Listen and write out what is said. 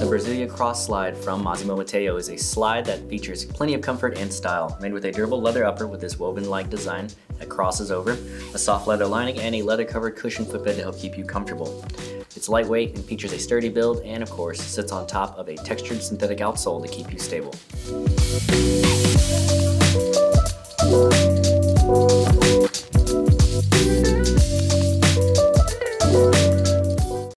The Brasilia Cross Slide from Massimo Matteo is a slide that features plenty of comfort and style, made with a durable leather upper with this woven-like design that crosses over, a soft leather lining, and a leather-covered cushion footbed to help keep you comfortable. It's lightweight and features a sturdy build and, of course, sits on top of a textured synthetic outsole to keep you stable.